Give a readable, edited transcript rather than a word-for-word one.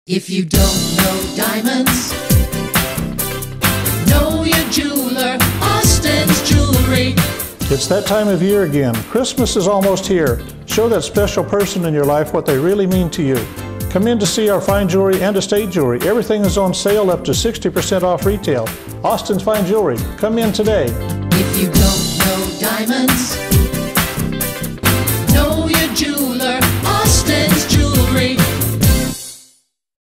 If you don't know diamonds, know your jeweler, Austin's Jewelry. It's that time of year again. Christmas is almost here. Show that special person in your life what they really mean to you. Come in to see our fine jewelry and estate jewelry. Everything is on sale up to 60% off retail. Austin's Fine Jewelry. Come in today. If you don't know diamonds,